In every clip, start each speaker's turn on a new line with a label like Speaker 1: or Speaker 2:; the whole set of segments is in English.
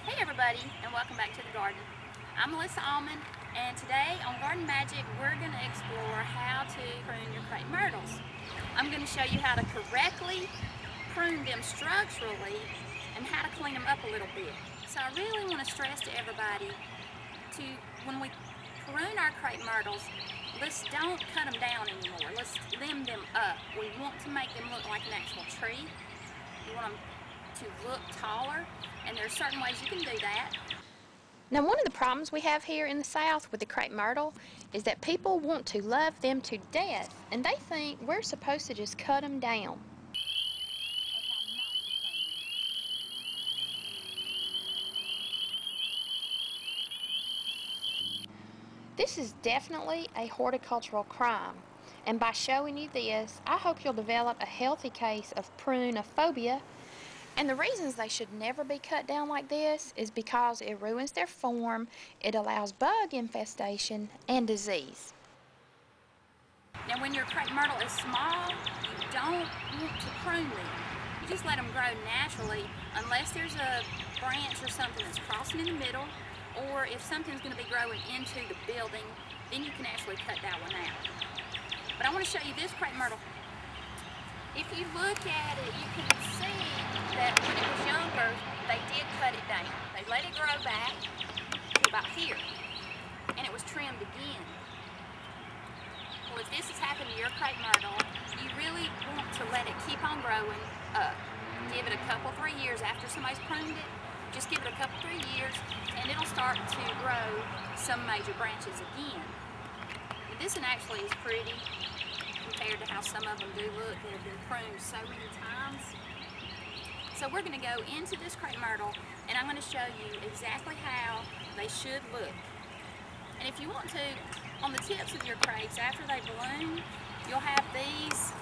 Speaker 1: Hey everybody, and welcome back to the garden. I'm Melissa Almond, and today on Garden Magic we're going to explore how to prune your crepe myrtles. I'm going to show you how to correctly prune them structurally and how to clean them up a little bit. So I really want to stress to everybody when we prune our crepe myrtles, let's don't cut them down anymore. Let's limb them up. We want to make them look like an actual tree. We want them to look taller, and there are certain ways you can do that.
Speaker 2: Now, one of the problems we have here in the South with the crepe myrtle is that people want to love them to death, and they think we're supposed to just cut them down. This is definitely a horticultural crime, and by showing you this, I hope you'll develop a healthy case of Prune-ophobia. And the reasons they should never be cut down like this is because it ruins their form, it allows bug infestation, and disease.
Speaker 1: Now when your crepe myrtle is small, you don't want to prune them. You just let them grow naturally unless there's a branch or something that's crossing in the middle, or if something's going to be growing into the building, then you can actually cut that one out. But I want to show you this crepe myrtle. If you look at it, you can see that when it was younger, they did cut it down. They let it grow back to about here, and it was trimmed again. Well, if this has happened to your crepe myrtle, you really want to let it keep on growing up. Give it a couple, 3 years after somebody's pruned it. Just give it a couple, 3 years, and it'll start to grow some major branches again. But this one actually is pretty compared to how some of them do look that have been pruned so many times. So we're going to go into this crepe myrtle, and I'm going to show you exactly how they should look. And if you want to, on the tips of your crepes, after they bloom, you'll have these,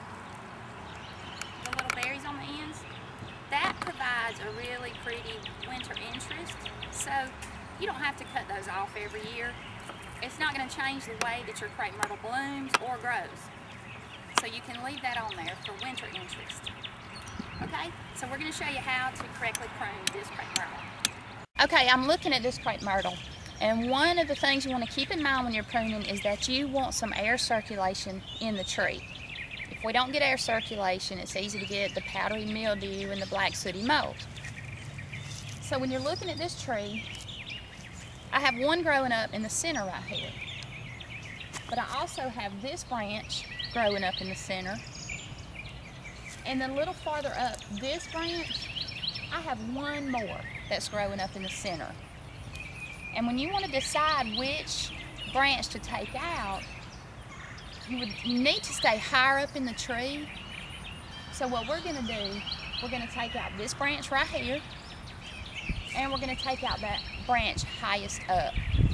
Speaker 1: the little berries on the ends. That provides a really pretty winter interest, so you don't have to cut those off every year. It's not going to change the way that your crepe myrtle blooms or grows. So you can leave that on there for winter interest. Okay, so we're going to show you how to correctly prune this crepe myrtle. Okay, I'm looking at this crepe myrtle, and one of the things you want to keep in mind when you're pruning is that you want some air circulation in the tree. If we don't get air circulation, it's easy to get the powdery mildew and the black sooty mold. So when you're looking at this tree, I have one growing up in the center right here. But I also have this branch growing up in the center. And then a little farther up this branch, I have one more that's growing up in the center. And when you want to decide which branch to take out, you need to stay higher up in the tree. So what we're going to do, we're going to take out this branch right here, and we're going to take out that branch highest up.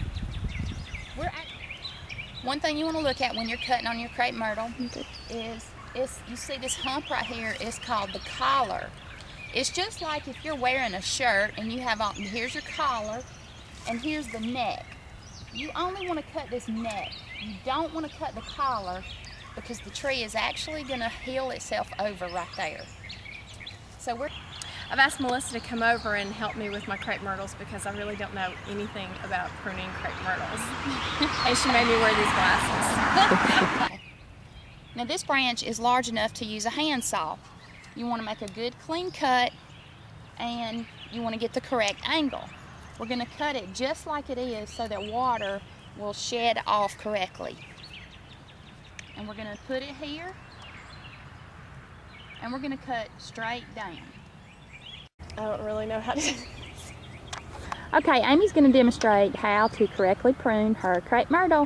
Speaker 1: One thing you want to look at when you're cutting on your crepe myrtle is you see this hump right here is called the collar. It's just like if you're wearing a shirt and you have on, here's your collar and here's the neck. You only want to cut this neck. You don't want to cut the collar because the tree is actually going to heal itself over right there. So
Speaker 3: I've asked Melissa to come over and help me with my crepe myrtles because I really don't know anything about pruning crepe myrtles. And she made me wear these glasses.
Speaker 1: Okay. Now this branch is large enough to use a handsaw. You want to make a good clean cut, and you want to get the correct angle. We're going to cut it just like it is so that water will shed off correctly. And we're going to put it here, and we're going to cut straight down.
Speaker 3: I don't really know how to do this.
Speaker 1: Okay, Amy's going to demonstrate how to correctly prune her crepe myrtle.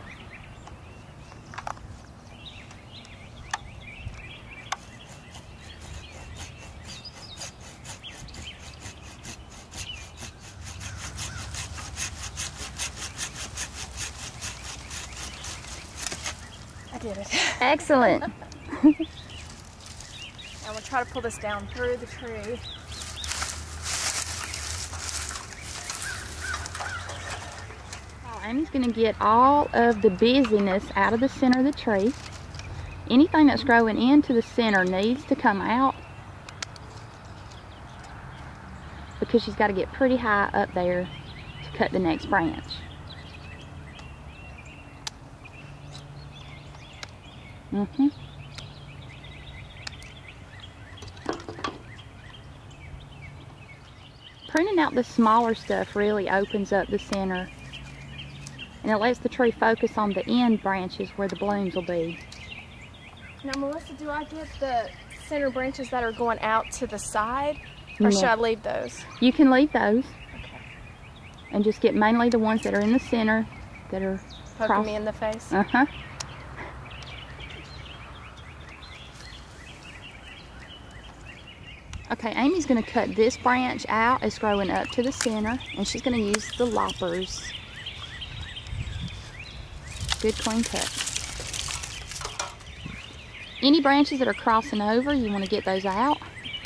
Speaker 3: I did it.
Speaker 1: Excellent.
Speaker 3: And we'll try to pull this down through the tree.
Speaker 1: Amy's going to get all of the busyness out of the center of the tree. Anything that's growing into the center needs to come out.
Speaker 4: because she's got to get pretty high up there to cut the next branch. Pruning out the smaller stuff really opens up the center, and it lets the tree focus on the end branches where the blooms will be.
Speaker 3: Now, Melissa, do I get the center branches that are going out to the side, or should I leave those?
Speaker 4: You can leave those. Okay. And just get mainly the ones that are in the center that are
Speaker 3: poking me in the face.
Speaker 4: Okay, Amy's going to cut this branch out. It's growing up to the center, and she's going to use the loppers. Good clean cut. Any branches that are crossing over, you want to get those out.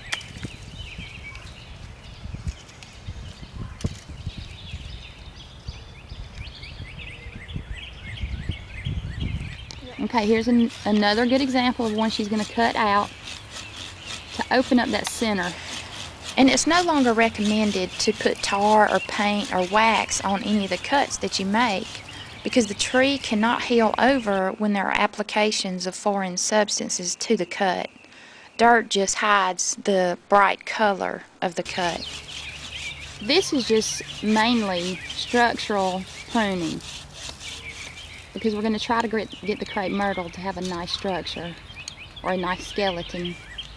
Speaker 4: Okay, here's another good example of one she's going to cut out to open up that center.
Speaker 2: And it's no longer recommended to put tar or paint or wax on any of the cuts that you make, because the tree cannot heal over when there are applications of foreign substances to the cut. Dirt just hides the bright color of the cut.
Speaker 4: This is just mainly structural pruning, because we're going to try to get the crepe myrtle to have a nice structure or a nice skeleton.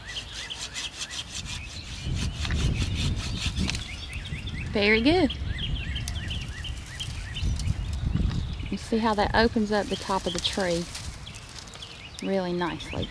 Speaker 4: Very good. You see how that opens up the top of the tree really nicely.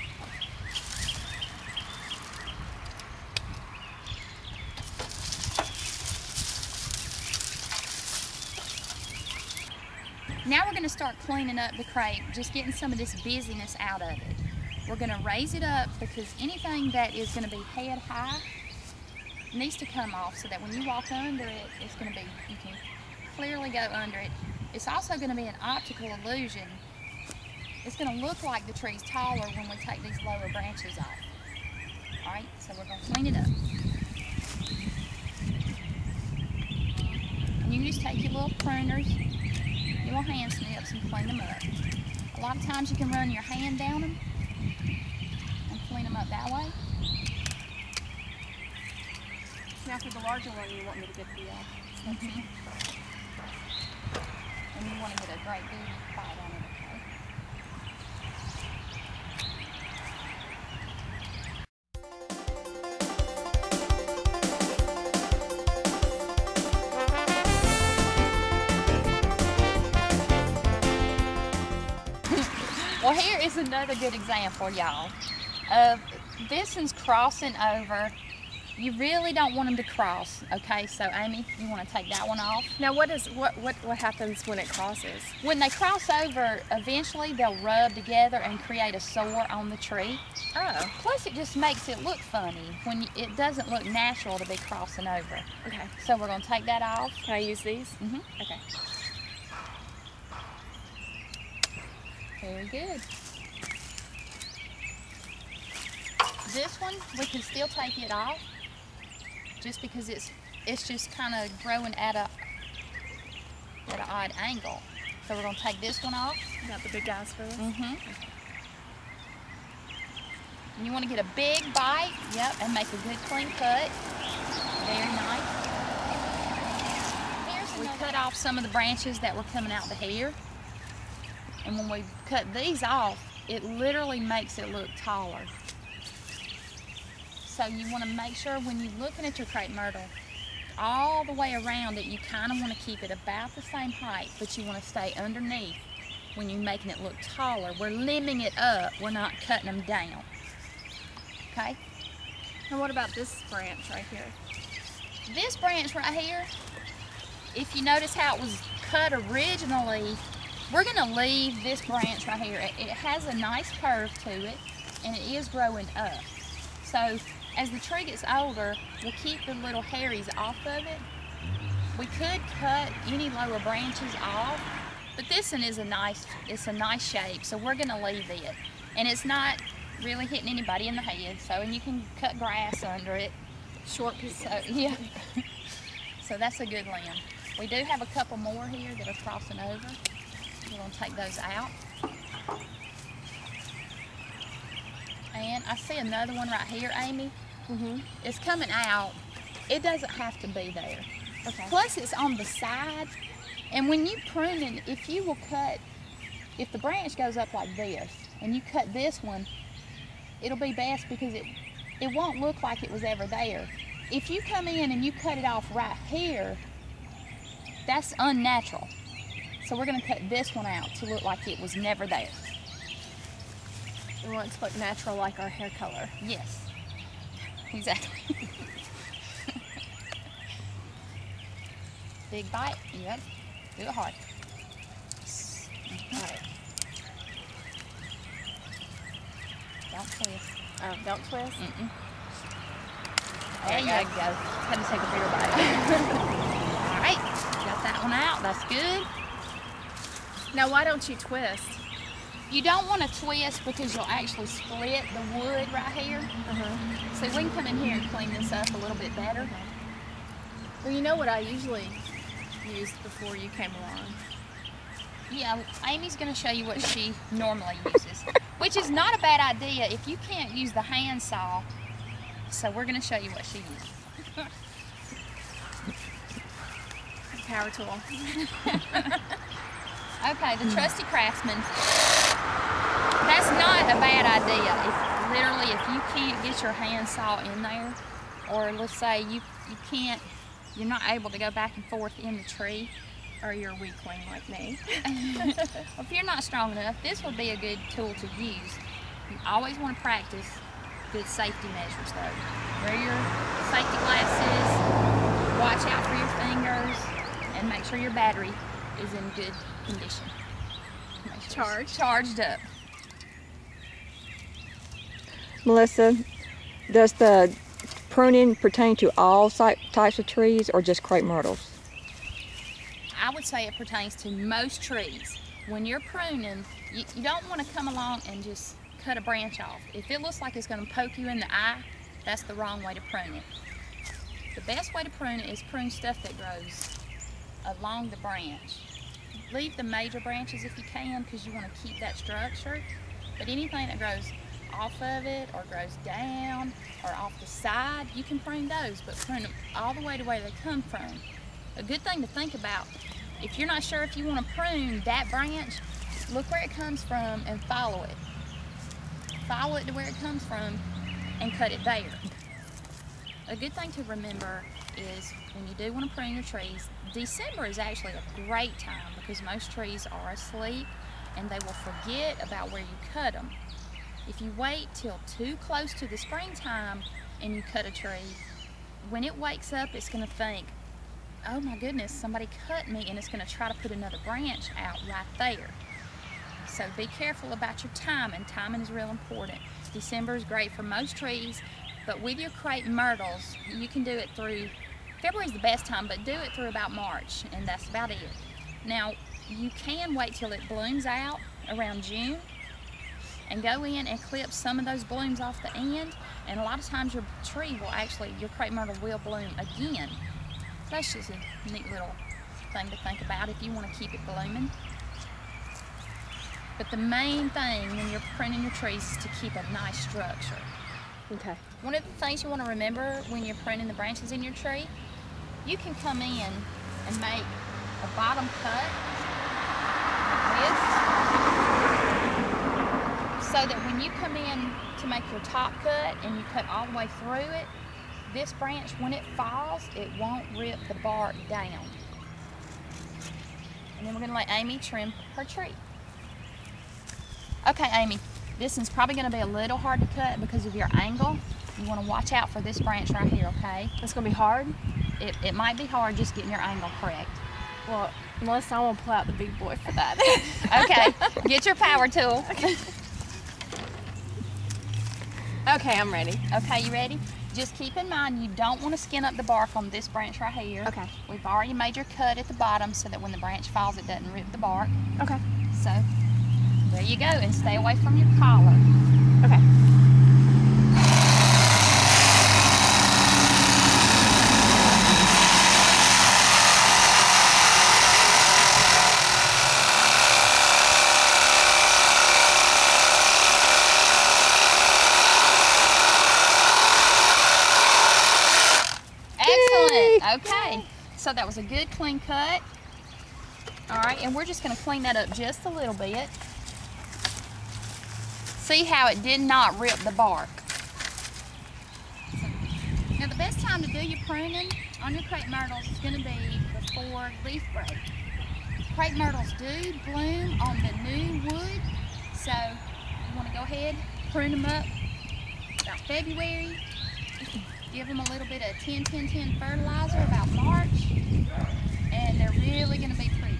Speaker 1: Now we're going to start cleaning up the crepe, just getting some of this busyness out of it. We're going to raise it up because anything that is going to be head high needs to come off, so that when you walk under it, it's going to be, you can clearly go under it. It's also going to be an optical illusion. It's going to look like the tree's taller when we take these lower branches off. Alright, so we're going to clean it up. And you can just take your little pruners, your little hand snips, and clean them up. A lot of times you can run your hand down them and clean them up that way.
Speaker 3: Now for the larger one, you want me to get the
Speaker 1: and you want to get a great big bite on it, okay? Well, here is another good example, y'all, of this one's crossing over. You really don't want them to cross, okay? So Amy, you want to take that one off.
Speaker 3: Now what happens when it crosses?
Speaker 1: When they cross over, eventually they'll rub together and create a sore on the tree.
Speaker 3: Oh.
Speaker 1: Plus it just makes it look funny when it doesn't look natural to be crossing over.
Speaker 3: Okay.
Speaker 1: So we're going to take that off.
Speaker 3: Can I use these?
Speaker 1: Mm-hmm.
Speaker 3: Okay.
Speaker 1: Very good. This one, we can still take it off, just because it's just kind of growing at an odd angle. So we're going to take this one off.
Speaker 3: You got the big guys for this?
Speaker 1: Mm-hmm. And you want to get a big bite, yep, and make a good clean cut. Very nice. We cut off some of the branches that were coming out the hair. And when we cut these off, it literally makes it look taller. So you want to make sure when you're looking at your crepe myrtle, all the way around it, you kind of want to keep it about the same height, but you want to stay underneath when you're making it look taller. We're limbing it up, we're not cutting them down. Okay?
Speaker 3: And what about this branch right here?
Speaker 1: This branch right here, if you notice how it was cut originally, we're going to leave this branch right here. It has a nice curve to it, and it is growing up. So as the tree gets older, we'll keep the little hairies off of it. We could cut any lower branches off, but this one is it's a nice shape, so we're going to leave it. And it's not really hitting anybody in the head, so, and you can cut grass under it.
Speaker 3: short piece.
Speaker 4: So, yeah. So that's a good limb. We do have a couple more here that are crossing over. We're going to take those out. And I see another one right here, Amy. It's coming out. It doesn't have to be there.
Speaker 3: Okay.
Speaker 4: Plus it's on the side. And when you prune it, if you will cut, if the branch goes up like this and you cut this one, it'll be best because it won't look like it was ever there. If you come in and you cut it off right here, that's unnatural. So we're going to cut this one out to look like it was never there.
Speaker 3: We want it to look natural like our hair color.
Speaker 4: Yes, exactly. Big bite, yep, do it hard.
Speaker 3: All right.
Speaker 4: Don't twist.
Speaker 3: Oh, don't twist?
Speaker 4: There you go. Had to take a bigger bite. All right, got that one out, that's good.
Speaker 3: Now why don't you twist?
Speaker 4: You don't want to twist because you'll actually split the wood right here. So we can come in here and clean this up a little bit better.
Speaker 3: Well, you know what I usually used before you came along.
Speaker 4: Yeah, Amy's going to show you what she normally uses, which is not a bad idea if you can't use the hand saw. So we're going to show you what she uses.
Speaker 3: Power tool.
Speaker 4: Okay, the trusty Craftsman. That's not a bad idea. If you can't get your hand saw in there, or let's say you're not able to go back and forth in the tree,
Speaker 3: Or you're a weakling like me.
Speaker 4: well, if you're not strong enough, this would be a good tool to use. You always want to practice good safety measures though. Wear your safety glasses, watch out for your fingers, and make sure your battery is in good condition. Make sure it's charged up.
Speaker 5: Melissa, does the pruning pertain to all types of trees or just crepe myrtles?
Speaker 4: I would say it pertains to most trees. When you're pruning, you don't want to come along and just cut a branch off. If it looks like it's going to poke you in the eye, that's the wrong way to prune it. The best way to prune it is prune stuff that grows along the branch. Leave the major branches if you can because you want to keep that structure, but anything that grows off of it or grows down or off the side, you can prune those, but prune them all the way to where they come from. A good thing to think about, if you're not sure if you want to prune that branch, look where it comes from and follow it. Follow it to where it comes from and cut it there. A good thing to remember is when you do want to prune your trees, December is actually a great time because most trees are asleep and they will forget about where you cut them. If you wait till too close to the springtime and you cut a tree, when it wakes up, it's going to think, oh my goodness, somebody cut me, and it's going to try to put another branch out right there. So be careful about your timing. Timing is real important. December is great for most trees, but with your crepe myrtles, you can do it through, February is the best time, but do it through about March, and that's about it. Now, you can wait till it blooms out around June and go in and clip some of those blooms off the end, and a lot of times your tree will actually, your crepe myrtle will bloom again. That's just a neat little thing to think about if you want to keep it blooming. But the main thing when you're pruning your trees is to keep a nice structure.
Speaker 3: Okay.
Speaker 4: One of the things you want to remember when you're pruning the branches in your tree, you can come in and make a bottom cut like this, so that when you come in to make your top cut and you cut all the way through it, this branch, when it falls, it won't rip the bark down. And then we're going to let Amy trim her tree. Okay, Amy, this one's probably going to be a little hard to cut because of your angle. You want to watch out for this branch right here, okay?
Speaker 3: It's going to be hard?
Speaker 4: It might be hard just getting your angle correct.
Speaker 3: Well, Melissa, I won't pull out the big boy for that.
Speaker 4: Okay, get your power tool.
Speaker 3: Okay, I'm ready.
Speaker 4: Okay, you ready? Just keep in mind you don't want to skin up the bark on this branch right here.
Speaker 3: Okay.
Speaker 4: We've already made your cut at the bottom so that when the branch falls it doesn't rip the bark.
Speaker 3: Okay.
Speaker 4: So there you go, and stay away from your collar.
Speaker 3: Okay.
Speaker 4: Good. Okay. So that was a good clean cut. All right, and we're just going to clean that up just a little bit. See how it did not rip the bark. Now the best time to do your pruning on your crepe myrtles is going to be before leaf break. Crepe myrtles do bloom on the new wood, so you want to go ahead, prune them up about February. Give them a little bit of 10-10-10 fertilizer about March, and they're really going to be pretty.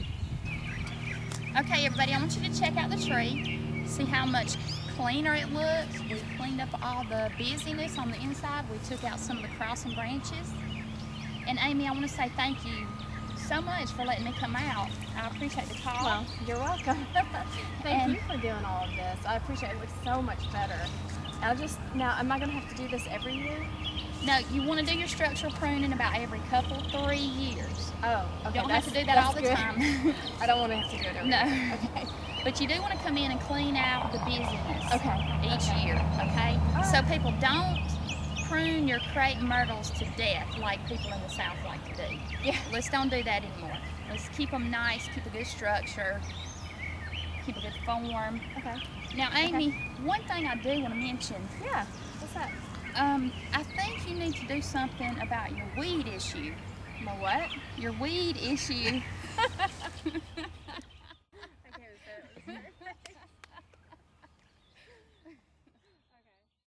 Speaker 4: Okay, everybody, I want you to check out the tree, see how much cleaner it looks. We cleaned up all the busyness on the inside. We took out some of the crossing branches. And Amy, I want to say thank you so much for letting me come out. I appreciate the call.
Speaker 3: Well, you're welcome. Thank you for doing all of this. I appreciate it. It looks so much better. Now, am I going to have to do this every year?
Speaker 1: No, you want to do your structural pruning about every 3 years.
Speaker 3: Oh, okay.
Speaker 1: You don't have to do that all the time.
Speaker 3: I don't want to have to do it every year. Okay.
Speaker 1: But you do want to come in and clean out the busyness each
Speaker 3: Okay.
Speaker 1: year, okay? So people don't prune your crepe myrtles to death like people in the South like to do.
Speaker 3: Yeah.
Speaker 1: Let's don't do that anymore. Let's keep them nice, keep a good structure, keep a good form.
Speaker 3: Okay.
Speaker 1: Now, Amy, one thing I do want to mention.
Speaker 3: Yeah. What's that?
Speaker 1: I think you need to do something about your weed issue.
Speaker 3: My what?
Speaker 1: Your weed issue.